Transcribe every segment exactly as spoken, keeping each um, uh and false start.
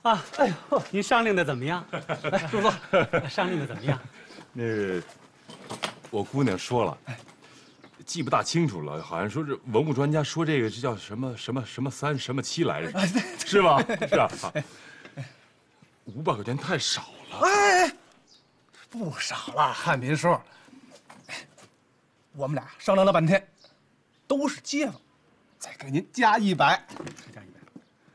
啊，哎呦，您商量的怎么样？来，坐坐。商量的怎么样？ 那个，我姑娘说了，记不大清楚了，好像说是文物专家说这个这叫什么什么什么三什么七来着，是吧？是啊。五百块钱太少了。 哎，不少了，汉民叔。我们俩商量了半天，都是街坊，再给您加一百，再加一百。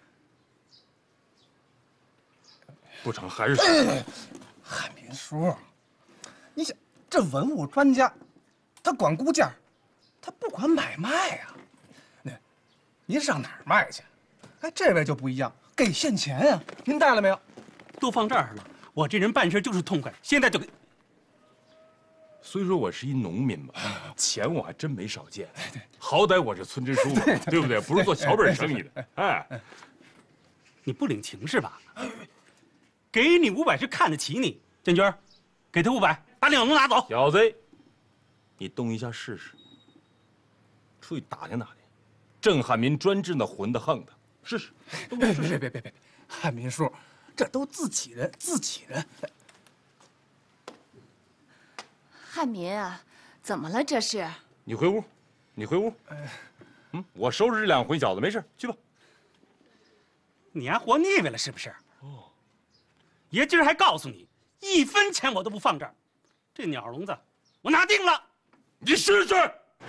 不成，还是少。 汉民叔，你想这文物专家，他管估价，他不管买卖呀。那，您上哪儿卖去？哎，这位就不一样，给现钱呀。您带了没有？ 都放这儿了。我这人办事就是痛快，现在就给。 虽说我是一农民吧，钱我还真没少见。好歹我是村支书嘛，对不对？不是做小本生意的。哎， 你不领情是吧？给你五百是看得起你，建军，给他五百，把两笼拿走。 小子，你动一下试试。出去打听打听，郑汉民专治那混的横的，试试。 别别别别别，汉民叔，这都自己人，自己人。 汉民啊，怎么了这是？ 你回屋，你回屋。嗯，我收拾这两回小子，没事，去吧。 你还活腻歪了是不是？哦。爷今儿还告诉你，一分钱我都不放这儿。这鸟笼子，我拿定了。 你试试。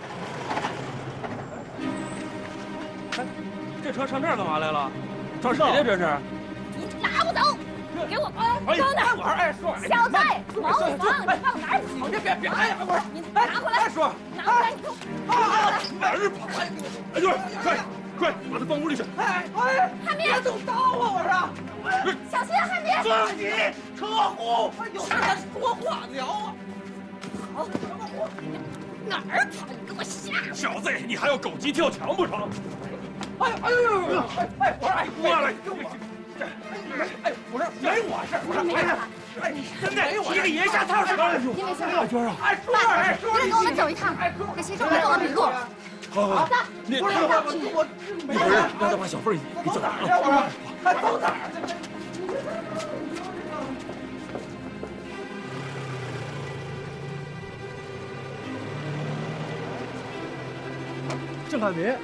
哎，这车上这儿干嘛来了？找谁呀？这是？ 你拿不走！给我放哎， 放那儿！ 我说，哎，叔， 小子，王房，你放哪儿去？ 别别别！哎呀，不是， 你拿过来！ 哎，叔， 拿过来！你给我哪儿跑？哎，哎，对，快快把他放屋里去！ 哎哎， 汉民， 别动刀啊！我说， 小心啊，汉民！ 自己车祸！哎呦，他说话聊啊！ 好，哪儿跑？你给我下！ 小子，你还要狗急跳墙不成？ 哎哎呦呦呦！哎哎，我说，哎， 过来！ 哎，我说没我事，我说没事吧？ 哎，真的，提个爷下套是吧？ 你没事吧？ 小娟啊，哎，叔，哎，叔， 你跟我们走一趟，给谁说我做个笔录。 好好， 走， 不是我我一会儿让他把小凤给走了。 我说，还走哪儿？ 郑汉民，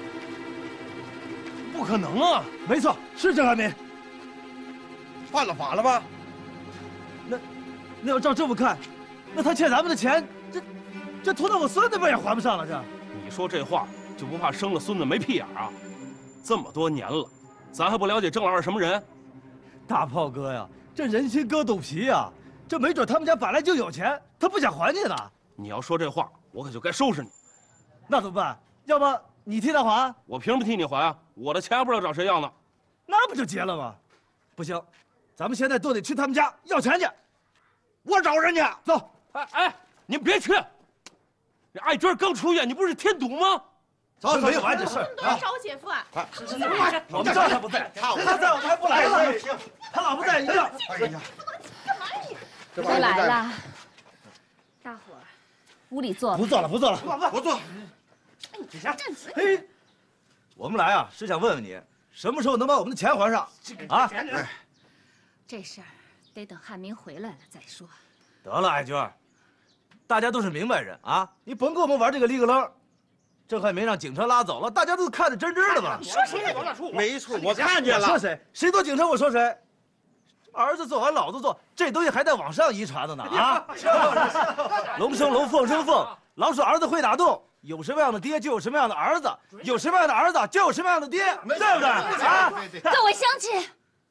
不可能啊！没错，是郑汉民， 犯了法了吧？ 那那要照这么看，那他欠咱们的钱，这这拖到我孙子辈也还不上了。这你说这话就不怕生了孙子没屁眼啊？这么多年了，咱还不了解郑老二什么人？ 大炮哥呀，这人心隔肚皮呀，这没准他们家本来就有钱，他不想还你呢。 你要说这话，我可就该收拾你。 那怎么办？要不你替他还？ 我凭什么替你还啊？我的钱还不知道找谁要呢。 那不就结了吗？不行，咱们现在都得去他们家要钱去。我找人去，走。 哎哎，你们别去！这爱娟刚出院，你不是添堵吗？ 走，没完这事儿。 都是找我姐夫啊！ 我们知道他不在，他在我们还不来呢。他老不在一样。 哎呀，干嘛你？都来了，大伙儿屋里坐吧。 不坐了，不坐了， 不坐。 哎，你站直。 嘿，我们来啊，是想问问你，什么时候能把我们的钱还上？啊？ 这事儿得等汉民回来了再说。 得了，爱娟，大家都是明白人啊，你甭跟我们玩这个立个楞。郑汉民让警察拉走了，大家都看得真真的嘛。 你说谁呢？ 没错，我看见了。 说谁？谁做警察我说谁。儿子做完老子做，这东西还在往上遗传的呢啊！龙生龙，凤生凤，老鼠儿子会打洞。有什么样的爹，就有什么样的儿子；有什么样的儿子，就有什么样的爹，对不对？啊！ 各位乡亲，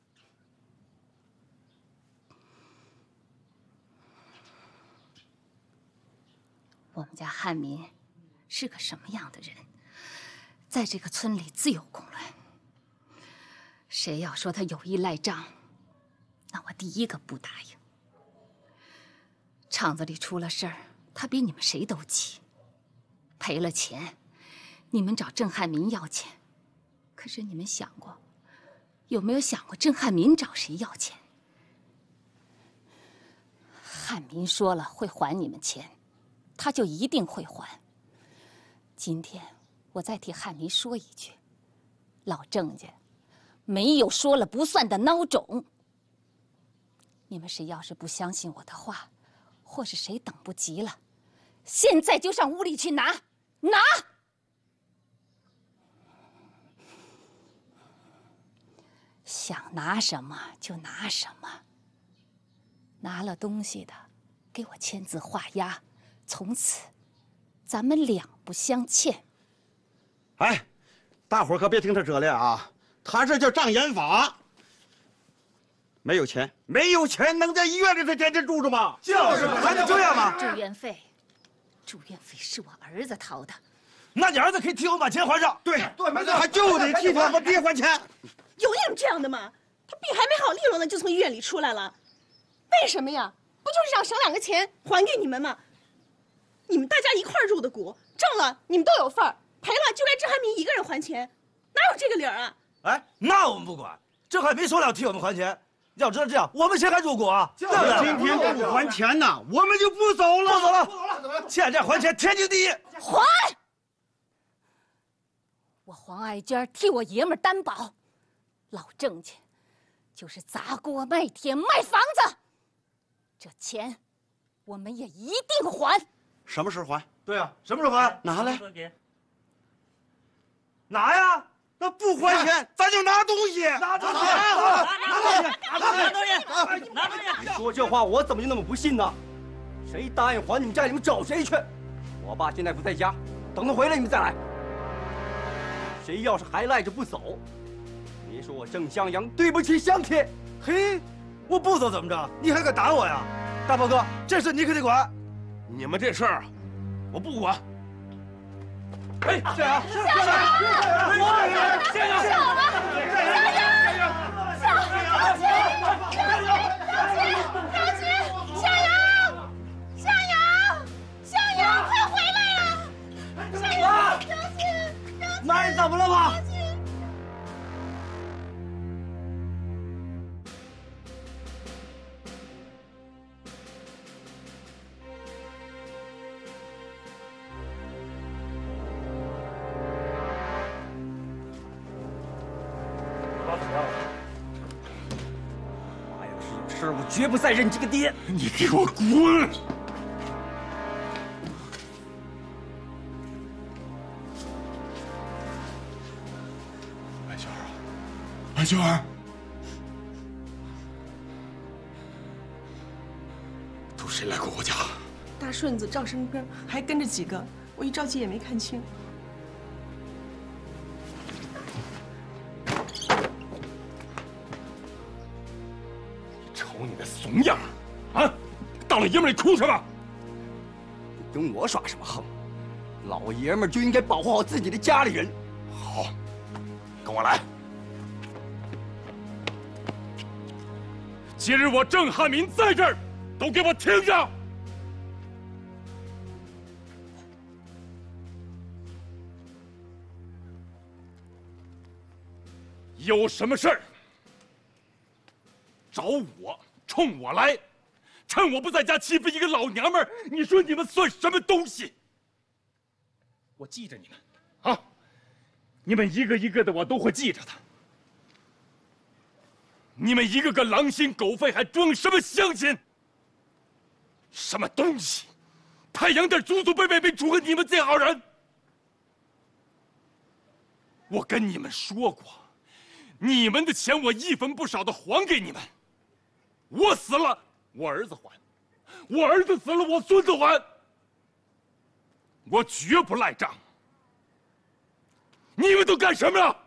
我们家汉民是个什么样的人？在这个村里自有公论。谁要说他有意赖账，那我第一个不答应。厂子里出了事儿，他比你们谁都急。赔了钱，你们找郑汉民要钱，可是你们想过，有没有想过郑汉民找谁要钱？汉民说了会还你们钱，他就一定会还。今天我再替汉民说一句，老郑家没有说了不算的孬种。你们谁要是不相信我的话，或是谁等不及了，现在就上屋里去拿，拿！想拿什么就拿什么。拿了东西的，给我签字画押，从此咱们两不相欠。 哎，大伙儿可别听他这里啊，他这叫障眼法。没有钱，没有钱，能在医院里头天天住着吗？ 就是，还能这样吗？ 住院费，住院费是我儿子掏的。 那你儿子可以替我把钱还上。 对对，没错，还就得替他把爹还钱。 有你们这样的吗？他病还没好利落呢，就从医院里出来了，为什么呀？不就是想省两个钱还给你们吗？你们大家一块儿入的股，挣了你们都有份儿，赔了就该郑汉民一个人还钱，哪有这个理儿啊？ 哎，那我们不管，郑汉民说了替我们还钱。要知道这样，我们谁还入股啊？ 今天不还钱呐，我们就不走了。 不走了，不走了，走了！欠债还钱，天经地义。 还！我黄爱娟替我爷们儿担保，老郑家就是砸锅卖铁卖房子，这钱我们也一定还。 什么时候还？ 对啊，什么时候还？ 拿来。 拿呀！ 那不还钱，咱就拿东西。 拿东西， 拿东西，拿东西，拿东西！ 你说这话，我怎么就那么不信呢？谁答应还你们债，你们找谁去？我爸现在不在家，等他回来你们再来。谁要是还赖着不走，别说我郑襄阳对不起乡亲。 嘿，我不走怎么着？你还敢打我呀？大炮哥，这事你可得管。 你们这事儿，我不管。 哎，向阳，向阳，向阳，向阳，向阳，向阳，快回来呀！向阳，张鑫， 妈，你怎么了吗？ 妈要是有事，我绝不再认这个爹。 你给我滚！爱娟儿啊，爱娟儿，都谁来过我家？ 大顺子、赵生根还跟着几个，我一着急也没看清。 瞅你那怂样儿，啊，大老爷们儿你哭什么？ 你跟我耍什么横？老爷们儿就应该保护好自己的家里人。 好，跟我来。今日我郑汉民在这儿，都给我听着！有什么事儿找我，冲我来，趁我不在家欺负一个老娘们儿，你说你们算什么东西？我记着你们，啊，你们一个一个的我都会记着的。你们一个个狼心狗肺，还装什么乡亲？什么东西？太阳殿祖祖辈辈没除过你们这号人。我跟你们说过，你们的钱我一分不少的还给你们。我死了，我儿子还；我儿子死了，我孙子还。我绝不赖账。你们都干什么了？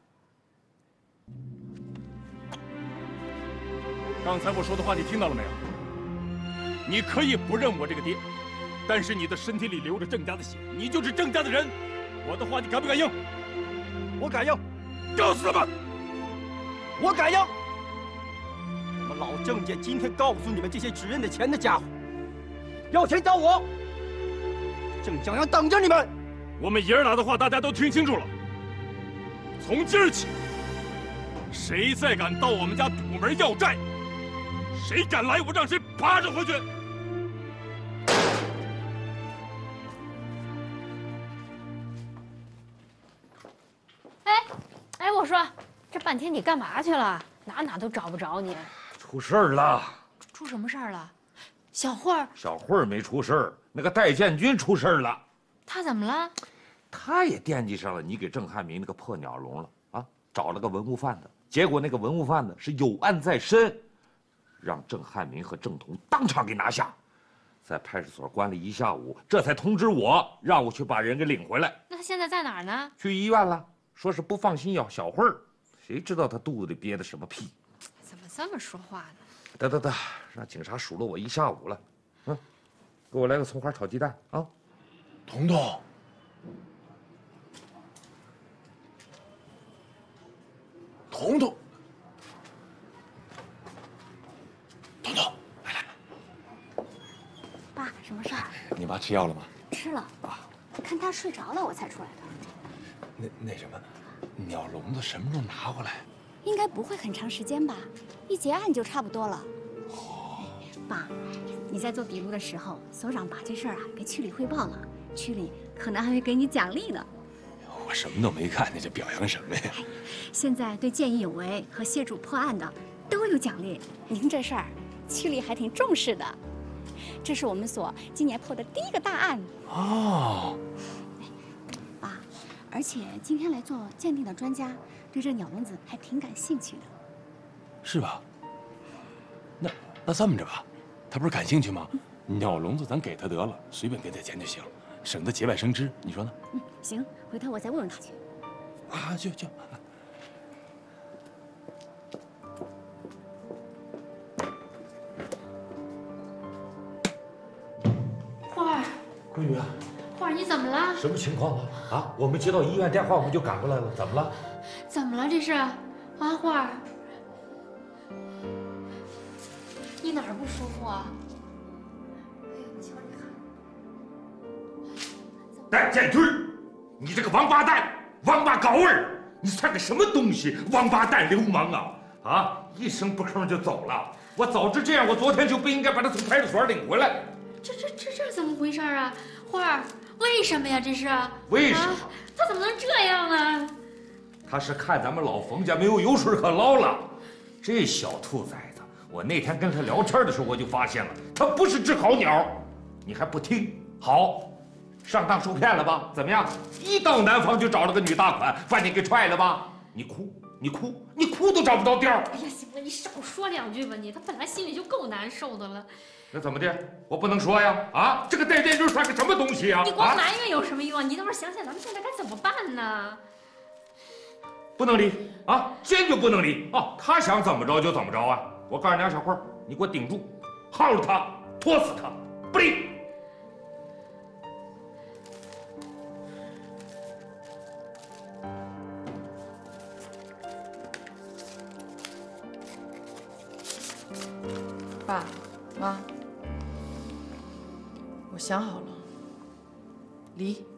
刚才我说的话你听到了没有？你可以不认我这个爹，但是你的身体里流着郑家的血，你就是郑家的人。我的话你敢不敢应？ 我敢应。 告诉他们， 我敢应。我们老郑家今天告诉你们这些指认的钱的家伙，要钱找我。郑襄阳等着你们。 我们爷儿俩的话大家都听清楚了。从今儿起，谁再敢到我们家堵门要债，谁敢来，我让谁爬着回去。 哎，哎，我说， 这半天你干嘛去了？哪哪都找不着你。 出事儿了！ 出什么事儿了？小慧儿？ 小慧儿没出事儿，那个戴建军出事儿了。 他怎么了？ 他也惦记上了你给郑汉民那个破鸟笼了啊！找了个文物贩子，结果那个文物贩子是有案在身，让郑汉民和郑彤当场给拿下，在派出所关了一下午，这才通知我，让我去把人给领回来。 那他现在在哪儿呢？ 去医院了，说是不放心要小慧儿，谁知道他肚子里憋的什么屁？ 怎么这么说话呢？ 得得得，让警察数落我一下午了。嗯，给我来个葱花炒鸡蛋啊！ 彤彤，彤彤，彤彤，来来， 爸，什么事儿？ 你妈吃药了吗？ 吃了啊，看她睡着了，我才出来的。 那那什么，鸟笼子什么时候拿回来？ 应该不会很长时间吧？一结案就差不多了。 哦， 爸，你在做笔录的时候，所长把这事儿啊给区里汇报了，区里可能还会给你奖励呢。 我什么都没干，你这表扬什么呀？ 现在对见义勇为和协助破案的都有奖励，您这事儿区里还挺重视的。这是我们所今年破的第一个大案。 哦， 爸，而且今天来做鉴定的专家对这鸟笼子还挺感兴趣的。 是吧？那那这么着吧，他不是感兴趣吗？鸟笼子咱给他得了，随便给点钱就行，省得节外生枝，你说呢？ 嗯，行，回头我再问问他去。 啊，就就。 花儿， 闺女啊， 花儿，你怎么了？ 什么情况啊？啊，我们接到医院电话，我们就赶过来了，怎么了？ 怎么了？这是？啊，花儿，你哪儿不舒服啊？哎呀，你瞧你看。 戴建军，你这个王八蛋，王八羔儿，你算个什么东西？王八蛋流氓啊！啊，一声不吭就走了。我早知这样，我昨天就不应该把他从派出所领回来。 这这这这怎么回事啊？花儿，为什么呀？这是？ 为什么？ 啊，他怎么能这样呢？ 他是看咱们老冯家没有油水可捞了。这小兔崽子，我那天跟他聊天的时候，我就发现了，他不是只好鸟。你还不听？好。上当受骗了吧？怎么样？一到南方就找了个女大款，把你给踹了吧？你哭，你哭，你哭都找不到调儿。 哎呀，行了，你少说两句吧你。他本来心里就够难受的了。 那怎么的？我不能说呀！啊，这个戴建军算个什么东西啊？ 你光埋怨有什么用啊？你倒是想想咱们现在该怎么办呢？ 不能离啊，坚决不能离啊！他想怎么着就怎么着啊！我告诉你啊，小慧，你给我顶住，耗着他，拖死他，不离。 爸妈，我想好了，离。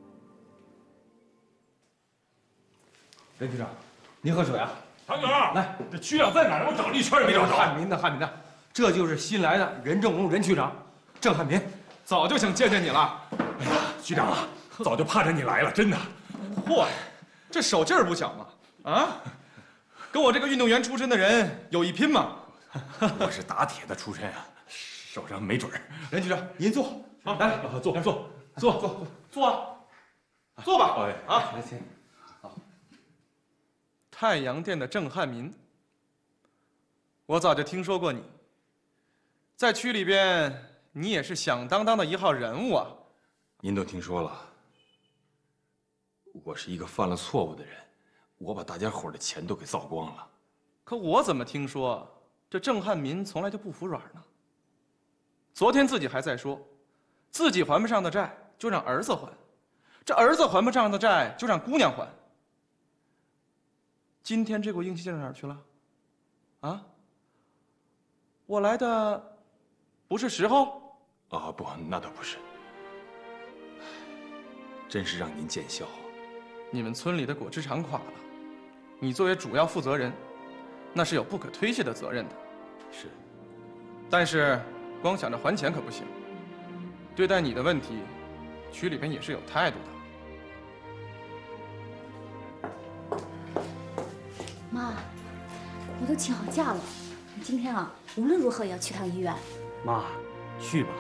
任局长，您喝水啊？ 唐总， 来， 这区长在哪儿？我找了一圈也没找着。 汉民的，汉民的，这就是新来的任正荣任区长，郑汉民，早就想见见你了。 哎呀，局长啊，早就盼着你来了，真的。 嚯，这手劲儿不小嘛！啊，跟我这个运动员出身的人有一拼嘛。 我是打铁的出身啊，手上没准儿。 任局长，您坐， 啊， 来， 坐坐坐坐坐坐啊，坐吧。 哎啊，来，请。好。太阳店的郑汉民，我早就听说过你，在区里边你也是响当当的一号人物啊。 您都听说了，我是一个犯了错误的人，我把大家伙的钱都给糟光了。 可我怎么听说？这郑汉民从来就不服软呢。昨天自己还在说，自己还不上的债就让儿子还，这儿子还不上的债就让姑娘还。今天这股硬气劲儿哪儿去了？啊？我来的不是时候？ 啊，不，那倒不是。真是让您见笑。 你们村里的果汁厂垮了，你作为主要负责人，那是有不可推卸的责任的。 是， 但是光想着还钱可不行。对待你的问题，区里边也是有态度的。 我都请好假了。你今天啊，无论如何也要去趟医院。 妈，去吧。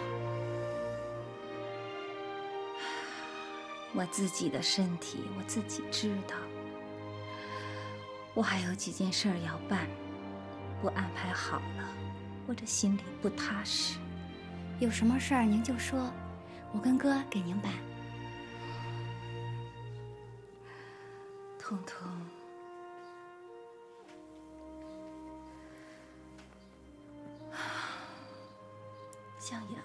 我自己的身体我自己知道，我还有几件事儿要办，不安排好了，我这心里不踏实。 有什么事儿您就说，我跟哥给您办。 彤彤，向阳，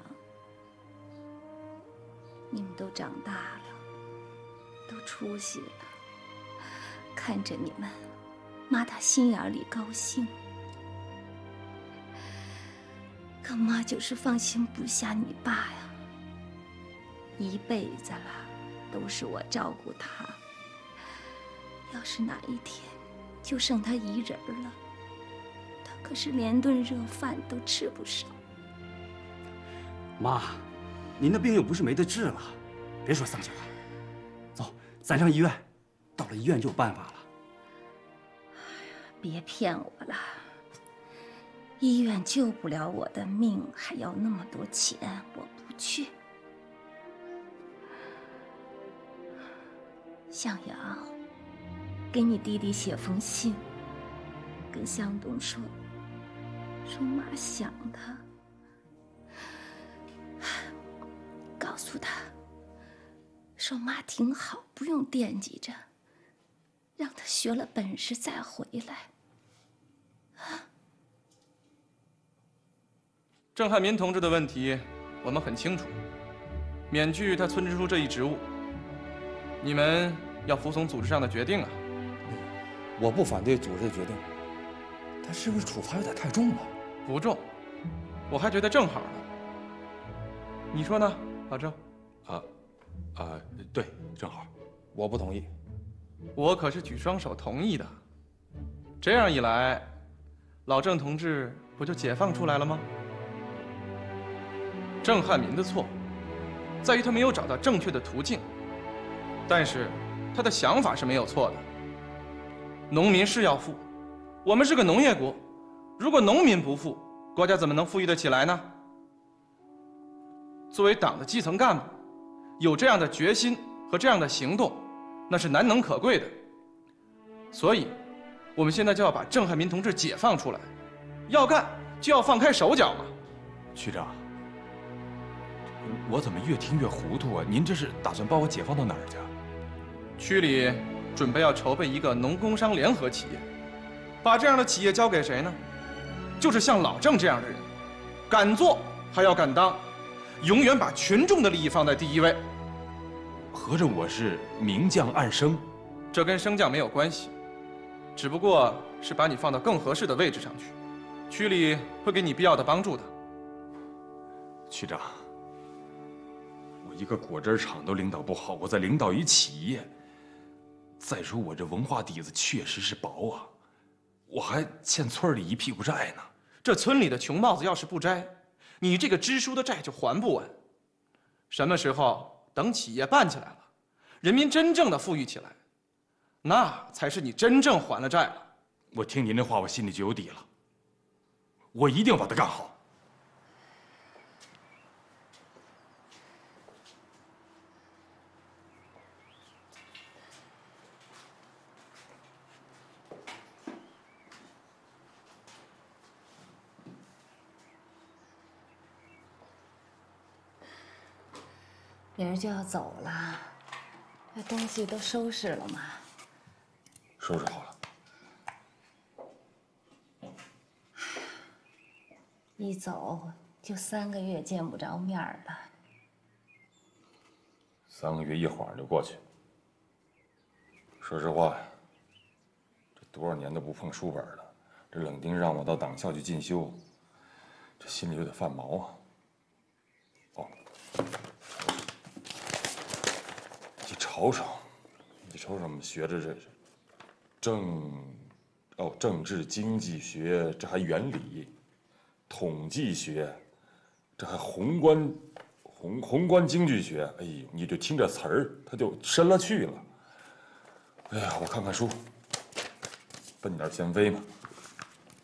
你们都长大了，都出息了，看着你们，妈打心眼里高兴。可妈就是放心不下你爸呀，一辈子了，都是我照顾他。要是哪一天就剩他一人了，他可是连顿热饭都吃不上。 妈，您的病又不是没得治了，别说丧气了。走，咱上医院，到了医院就有办法了。 别骗我了，医院救不了我的命，还要那么多钱，我不去。向阳，给你弟弟写封信，跟向东说，说妈想他，告诉他，说妈挺好，不用惦记着，让他学了本事再回来。 郑汉民同志的问题，我们很清楚，免去他村支书这一职务，你们要服从组织上的决定啊。 我不反对组织的决定，但是不是处罚有点太重了？ 不重，我还觉得正好呢。你说呢，老郑？ 啊，啊，对，正好。 我不同意。 我可是举双手同意的。这样一来，老郑同志不就解放出来了吗？郑汉民的错，在于他没有找到正确的途径，但是他的想法是没有错的。农民是要富，我们是个农业国，如果农民不富，国家怎么能富裕得起来呢？作为党的基层干部，有这样的决心和这样的行动，那是难能可贵的。所以，我们现在就要把郑汉民同志解放出来，要干就要放开手脚嘛。 区长，我怎么越听越糊涂啊？您这是打算把我解放到哪儿去？ 区里准备要筹备一个农工商联合企业，把这样的企业交给谁呢？就是像老郑这样的人，敢做还要敢当，永远把群众的利益放在第一位。 合着我是明将暗升？ 这跟升降没有关系，只不过是把你放到更合适的位置上去，区里会给你必要的帮助的。 区长，我一个果汁厂都领导不好，我再领导一企业。再说我这文化底子确实是薄啊，我还欠村里一屁股债呢。 这村里的穷帽子要是不摘，你这个支书的债就还不完。什么时候等企业办起来了，人民真正的富裕起来，那才是你真正还了债了。 我听您这话，我心里就有底了。我一定把它干好。 明儿就要走了，这东西都收拾了吗？ 收拾好了。 一走就三个月见不着面了。 三个月一晃就过去。说实话呀，这多少年都不碰书本了，这冷丁让我到党校去进修，这心里有点犯毛啊。哦。你瞅瞅，你瞅瞅，我们学的这是政，哦，政治经济学，这还原理，统计学，这还宏观，宏宏观经济学。哎呦，你就听这词儿，它就深了去了。哎呀，我看看书，奔点先飞嘛。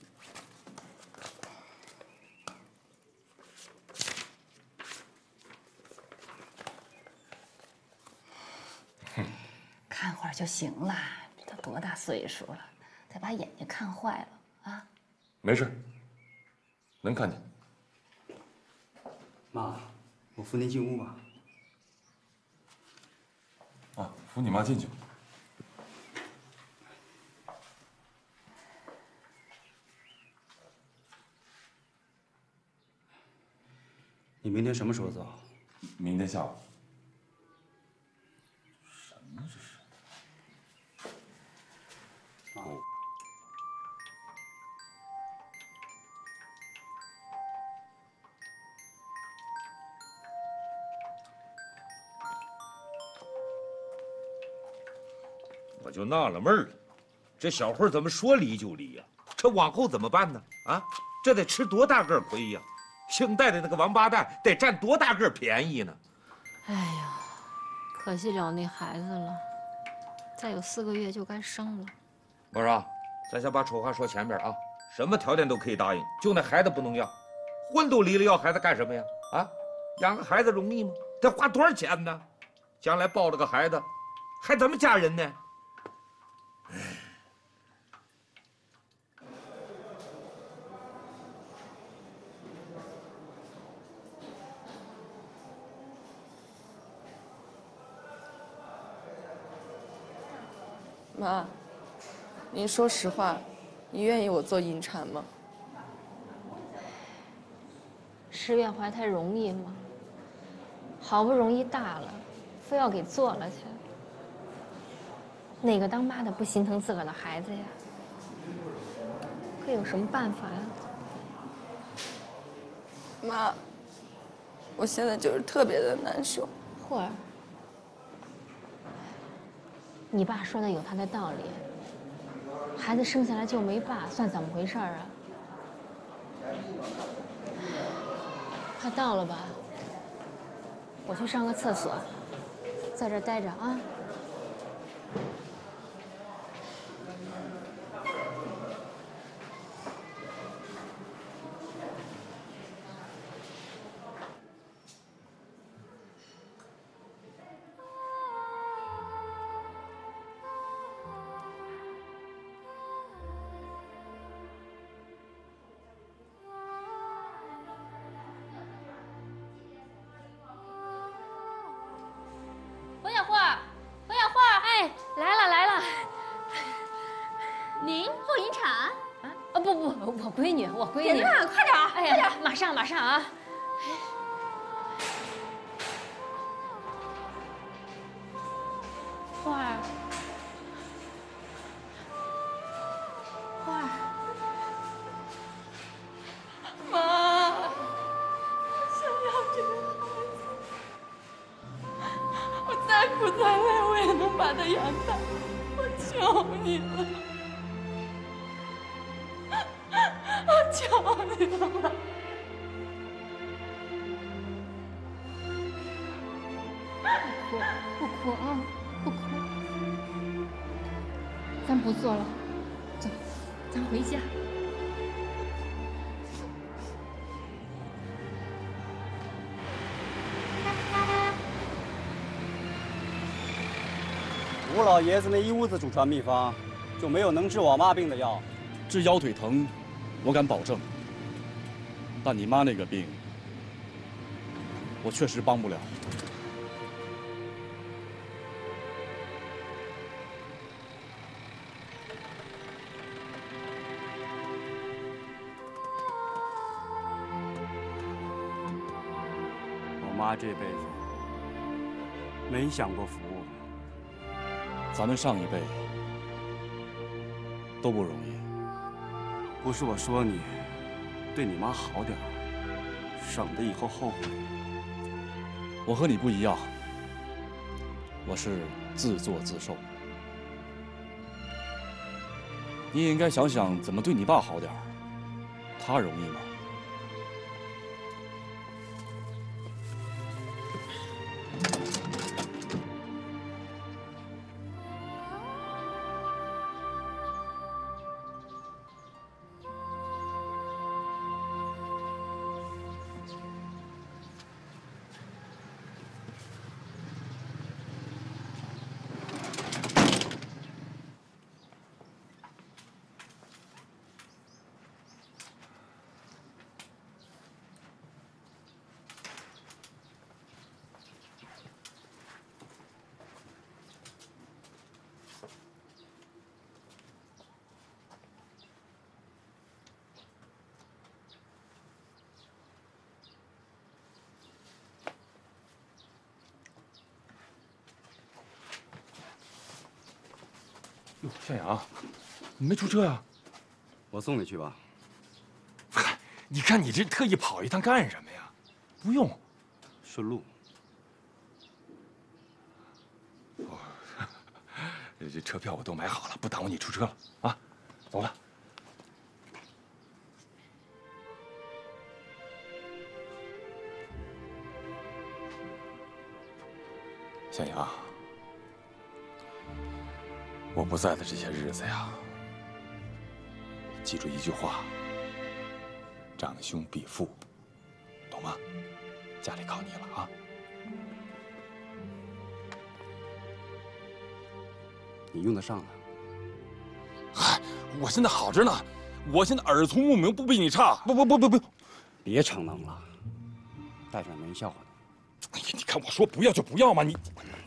就行了。这都多大岁数了，再把眼睛看坏了啊！ 没事，能看见。 妈，我扶您进屋吧。 啊，扶你妈进去。 你明天什么时候走？ 明天下午。什么这是？ 啊。 我就纳了闷了，这小慧怎么说离就离呀？这往后怎么办呢？啊，这得吃多大个亏呀？姓戴的那个王八蛋得占多大个便宜呢？ 哎呀，可惜了那孩子了，再有四个月就该生了。 我说，咱先把丑话说前面啊，什么条件都可以答应，就那孩子不能要。婚都离了，要孩子干什么呀？啊，养个孩子容易吗？得花多少钱呢？将来抱了个孩子，还怎么嫁人呢？ 妈，您说实话，你愿意我做引产吗？ 十月怀胎容易吗？好不容易大了，非要给做了去。哪个当妈的不心疼自个儿的孩子呀？可有什么办法呀？ 妈，我现在就是特别的难受。 慧儿，你爸说的有他的道理。孩子生下来就没爸，算怎么回事啊？快到了吧？我去上个厕所，在这儿待着啊。 冯小花，冯小花，哎，来了来了。您后引产？ 啊啊不不，我闺女，我闺女。 别快点， 哎呀，马上马上啊！花儿，花儿， 妈，我想要这个孩子，我再苦再累，我也能把他养大。我求你了，我求你了。 不哭，不哭啊，不哭。咱不做了，走，咱回家。 吴老爷子那一屋子祖传秘方，就没有能治我妈病的药。 治腰腿疼，我敢保证。但你妈那个病，我确实帮不了。 我妈这辈子没享过福。 咱们上一辈都不容易。 不是我说你，对你妈好点儿，省得以后后悔。 我和你不一样，我是自作自受。你也应该想想怎么对你爸好点儿，他容易吗？ 哟，向阳，你没出车呀？ 我送你去吧。 嗨，你看你这特意跑一趟干什么呀？不用， 顺路。 哦，这车票我都买好了，不耽误你出车了啊！走了。向阳，我不在的这些日子呀，记住一句话：长兄必富，懂吗？家里靠你了啊！ 你用得上的。 嗨，我现在好着呢，我现在耳聪目明，不比你差。不不不不不， 别逞能了，带出来没人笑话的。 哎呀，你看我说不要就不要嘛，你。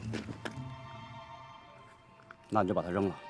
那你就把它扔了。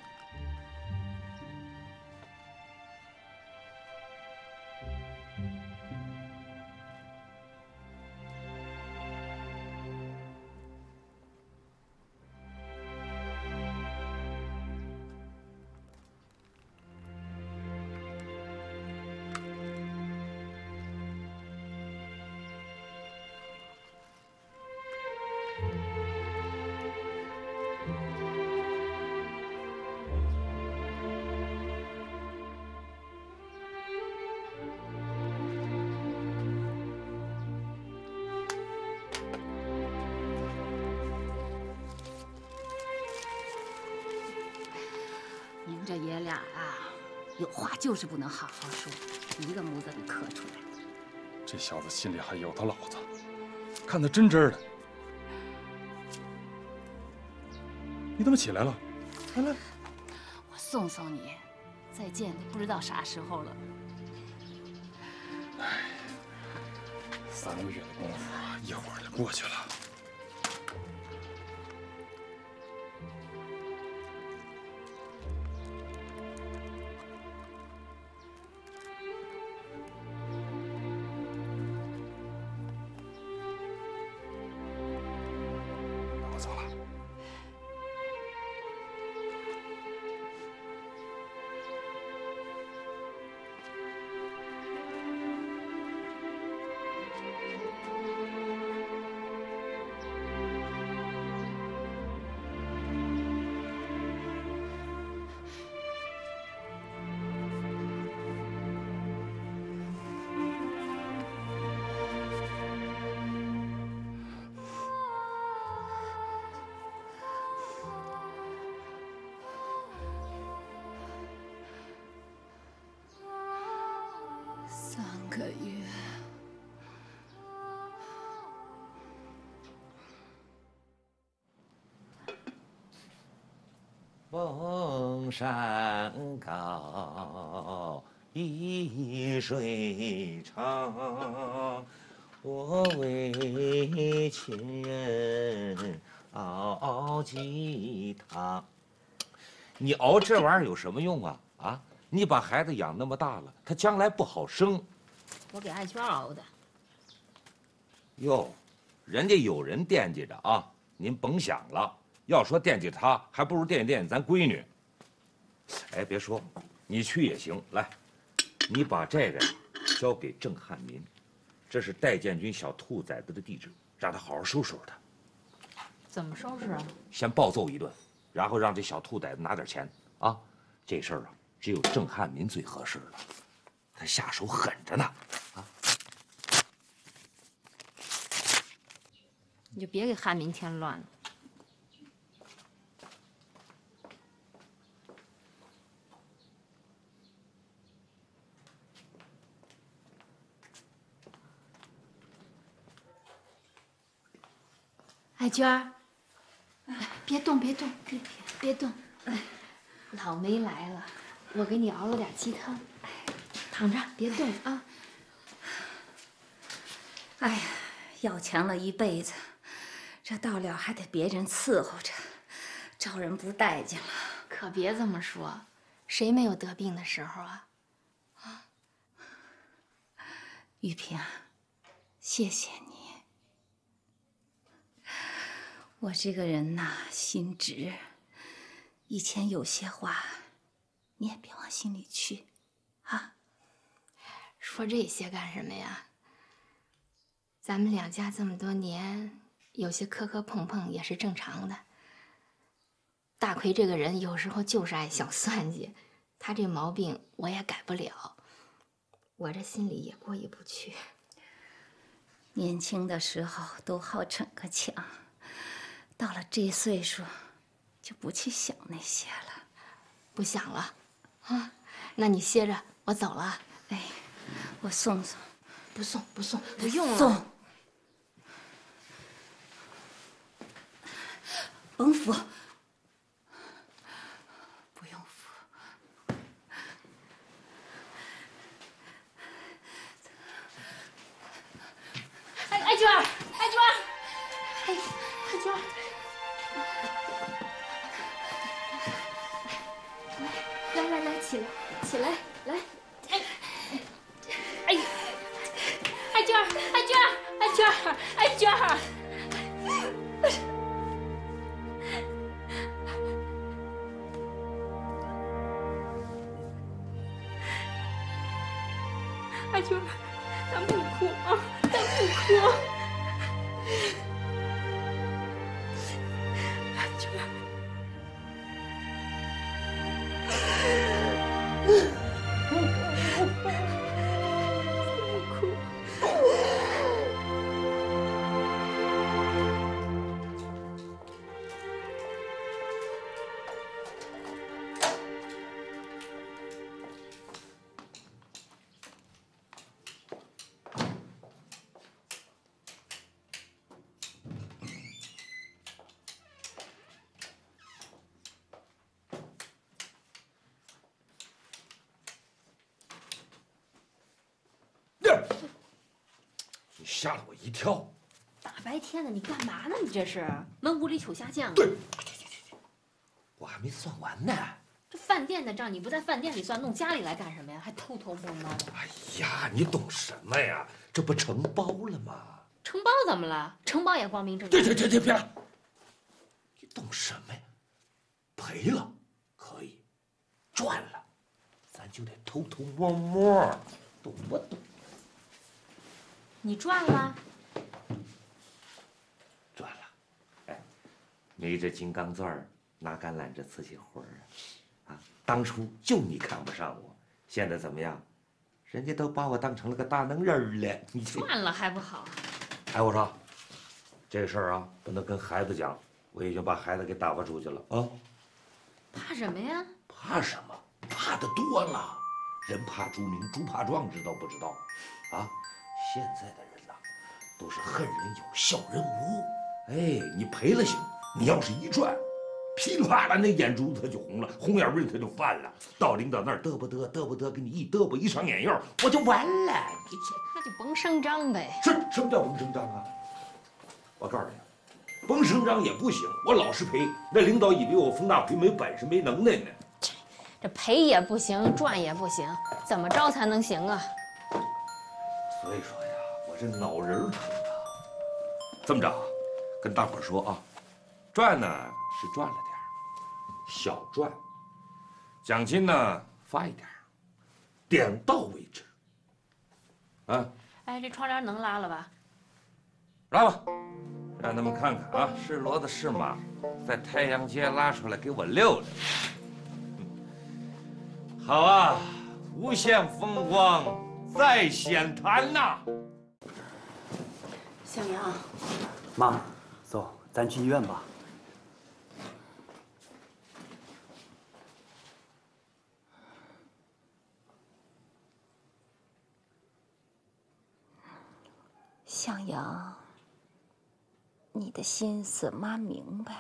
您这爷俩啊，有话就是不能好好说，一个模子里刻出来。 这小子心里还有他老子，看得真真的。你怎么起来了？来来， 我送送你，再见都不知道啥时候了。 哎，三个月的功夫啊，一会儿就过去了。我走了。 三个月。 峰山高，沂水长，我为情人熬鸡汤。你熬这玩意儿有什么用啊？啊！你把孩子养那么大了，他将来不好生。 我给艾娟熬的。 哟，人家有人惦记着啊，您甭想了。要说惦记他，还不如惦记惦记咱闺女。哎，别说，你去也行。来，你把这个呀交给郑汉民，这是戴建军小兔崽子的地址，让他好好收拾收拾他。 怎么收拾啊？ 先暴揍一顿，然后让这小兔崽子拿点钱啊。这事儿啊，只有郑汉民最合适了，他下手狠着呢。啊， 你就别给汉民添乱了。 艾娟儿，别动，别动，别别别动。老梅来了，我给你熬了点鸡汤，躺着别动啊。哎呀，要强了一辈子，这到了还得别人伺候着，招人不待见了。 可别这么说，谁没有得病的时候啊？ 啊，玉萍，谢谢你。我这个人呐，心直， 以前有些话，你也别往心里去，啊。 说这些干什么呀？咱们两家这么多年，有些磕磕碰碰也是正常的。大奎这个人有时候就是爱小算计，他这毛病我也改不了，我这心里也过意不去。 年轻的时候都好逞个强，到了这岁数，就不去想那些了。 不想了，啊？那你歇着，我走了。 哎，我送送。 不送，不送，不用了。 送。甭扶。不用扶。 哎，艾娟儿，艾娟儿，哎，艾娟儿。来来来，起来，起来，来，哎，哎呀，艾娟儿，艾娟儿，艾娟儿，艾娟儿，艾娟儿，咱不哭啊，咱不哭。艾娟儿。 你吓了我一跳！ 大白天的，你干嘛呢？你这是门无理取瞎犟。 对，我还没算完呢。 这饭店的账你不在饭店里算，弄家里来干什么呀？还偷偷摸摸的。 哎呀，你懂什么呀？这不承包了吗？ 承包怎么了？承包也光明正大。 对对对对，别了！你懂什么呀？赔了可以，赚了，咱就得偷偷摸摸，懂不懂？ 你赚了？ 赚了。哎，没这金刚钻儿，哪敢揽这瓷器活儿啊？啊，当初就你看不上我，现在怎么样？人家都把我当成了个大能人了。你赚了还不好？ 哎，我说，这事儿啊，不能跟孩子讲。我已经把孩子给打发出去了啊。 怕什么呀？ 怕什么？怕的多了。人怕猪名，猪怕壮，知道不知道？啊，现在的人呐，都是恨人有，笑人无。哎，你赔了行，你要是一赚，噼里啪啦那眼珠子它就红了，红眼味它就犯了。到领导那儿嘚不嘚嘚不嘚，给你一嘚啵一上眼药，我就完了。你这那就甭声张呗。 是什么叫甭声张啊？我告诉你，甭声张也不行，我老是赔，那领导以为我冯大奎没本事没能耐呢。 这赔也不行，赚也不行，怎么着才能行啊？ 所以说呀，我这脑仁疼啊。这么着，跟大伙儿说啊，赚呢是赚了点儿，小赚，奖金呢发一点儿，点到为止。啊， 哎，这窗帘能拉了吧？ 拉吧，让他们看看啊，是骡子是马，在太阳街拉出来给我溜溜。好啊，无限风光在险滩呐！ 小杨， 妈，走，咱去医院吧。 向阳，你的心思妈明白，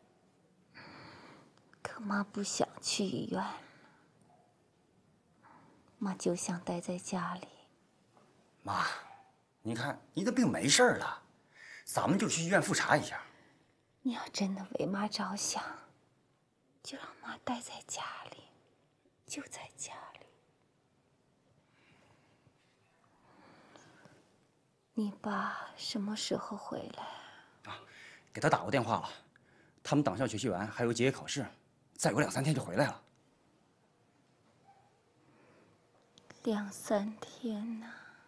可妈不想去医院。妈就想待在家里。 妈，你看你的病没事了，咱们就去医院复查一下。 你要真的为妈着想，就让妈待在家里，就在家里。你爸什么时候回来？ 啊，给他打过电话了，他们党校学习完还有结业考试， 再有两三天就回来了。 两三天呐、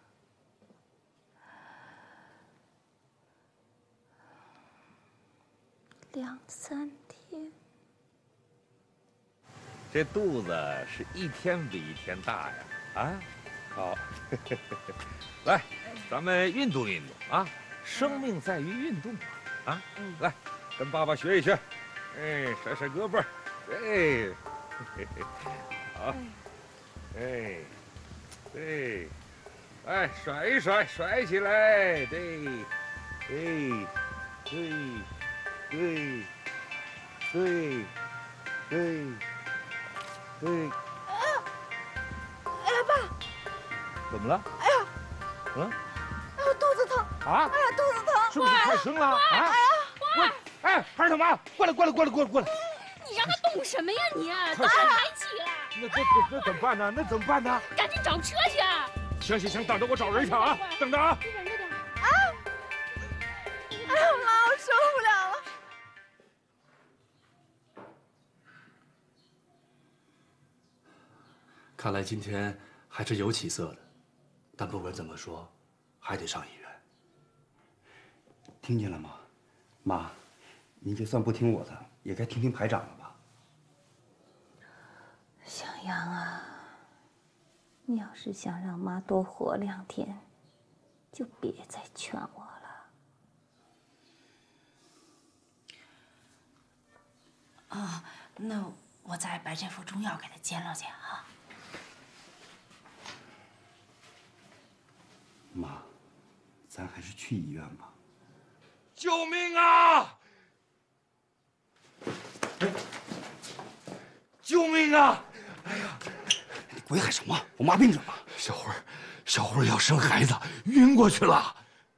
两三天。 这肚子是一天比一天大呀！啊，好，来，咱们运动运动啊！生命在于运动啊！啊，来，跟爸爸学一学，哎，甩甩胳膊，哎，好，哎，对，哎，甩一甩，甩起来，对，对，对，对，对，对。对， 哎呀，哎呀，爸， 怎么了？ 哎呀， 嗯， 哎呀，肚子疼啊！ 哎呀，肚子疼， 是不是快生了？啊！ 哎呀， 我，哎，孩儿他妈，过来，过来，过来，过来，过来！ 你让他动什么呀你？都快开气了， 那这这那怎么办呢？那怎么办呢？ 赶紧找车去！ 行行行，等着我找人去啊！等着啊！ 忍着点。 啊！哎呀妈，我受不了了。 看来今天还是有起色的，但不管怎么说，还得上医院。 听见了吗，妈？您就算不听我的，也该听听排长了吧？ 小杨啊，你要是想让妈多活两天，就别再劝我了。 啊，那我再把这副中药给他煎了去啊。 妈，咱还是去医院吧。 救命啊！救命啊！哎呀， 你鬼喊什么？我妈病着呢。 小辉，小辉要生孩子，晕过去了。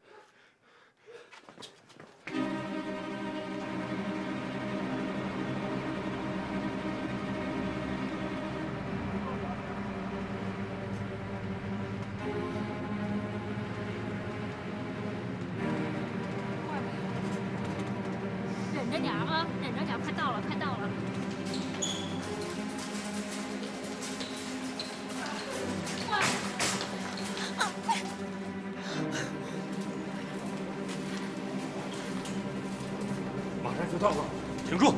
忍着点啊，忍着点，快到了，快到了。 马上就到了，挺住！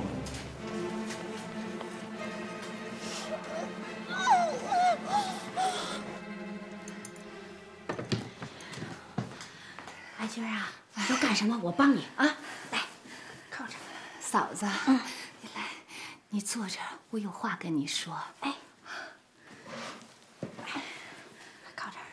爱军啊，要干什么？我帮你啊！来，靠着。 嫂子，嗯，你来，你坐这儿，我有话跟你说。哎， 靠这儿。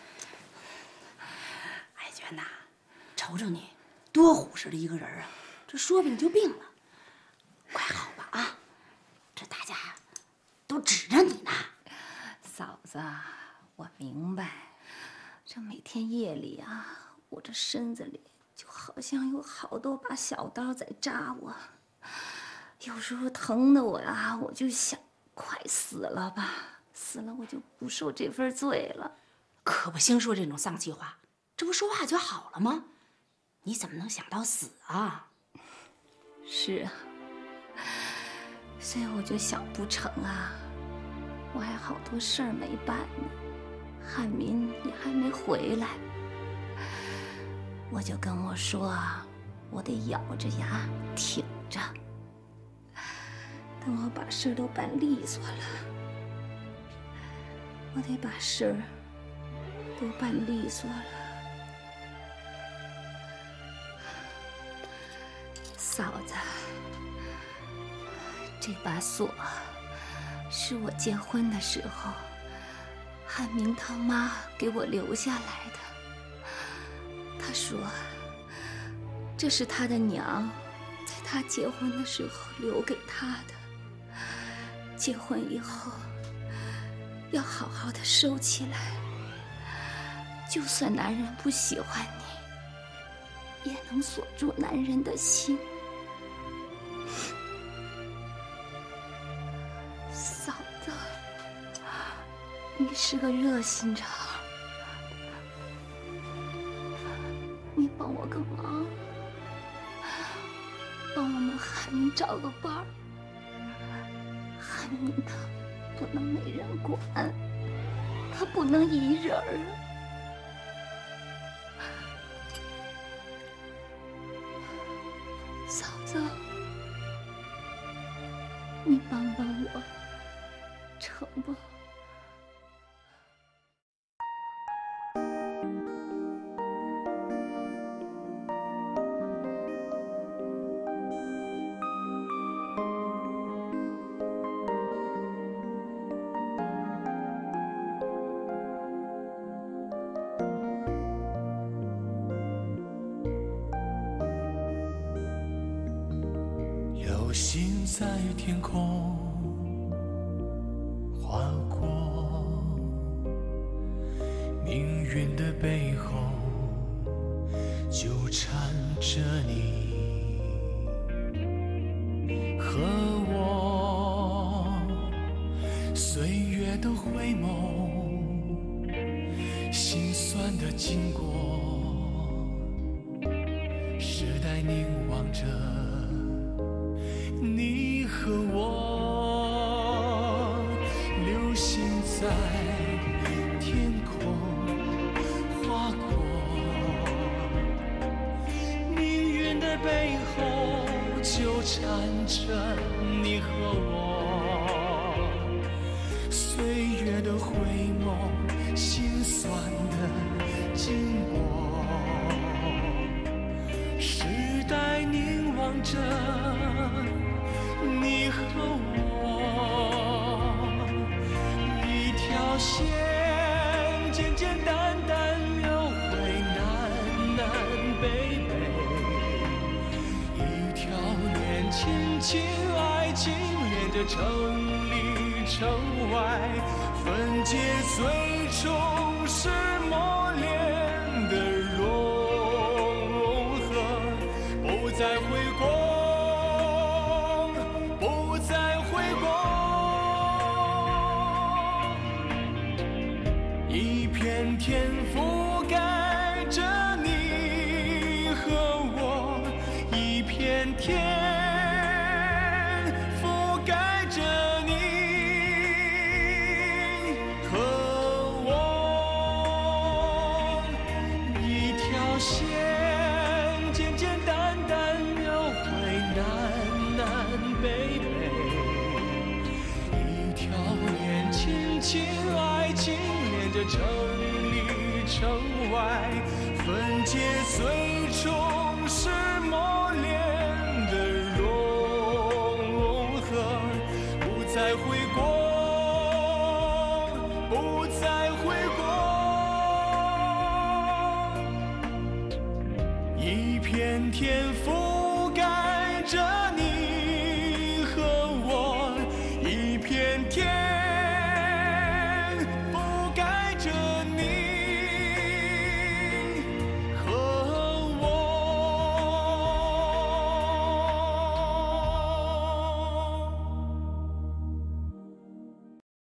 爱娟呐，瞅瞅你，多虎实的一个人啊！这说病就病了，快好吧啊！这大家都指着你呢。 嫂子，我明白，这每天夜里啊，我这身子里就好像有好多把小刀在扎我，有时候疼的我呀，我就想快死了吧，死了我就不受这份罪了。 可不兴说这种丧气话，这不说话就好了吗？你怎么能想到死啊？ 是啊，所以我就想不成啊，我还好多事儿没办呢，汉民也还没回来，我就跟我说啊，我得咬着牙挺着，等我把事儿都办利索了，我得把事儿都办利索了。嫂子，这把锁是我结婚的时候汉明他妈给我留下来的。他说，这是他的娘在他结婚的时候留给他的，结婚以后要好好的收起来，就算男人不喜欢你，也能锁住男人的心。嫂子，你是个热心肠，你帮我个忙，帮我们汉民找个伴儿， 他不能没人管，他不能一人儿啊。嫂子，你帮帮我，成不？ 流星在天空划过，命运的背后纠缠着你和我，岁月的回眸，心酸的经过，时代凝望着。 你和我，流星在天空划过，命运的背后纠缠着你和我，岁月的回眸，心酸的经过，时代凝望着。 你和我，一条线简简单单流回南南北北，一条链亲情爱情连着城里城外，分界最终是磨练的融合，不再回光。 天覆盖着你和我，一片天覆盖着你和我，一条线简简单单流回南南北北，一条链亲情爱情连着城。 城外分界，最终是磨练的融合，不再回光，不再回光，一片天覆盖着你。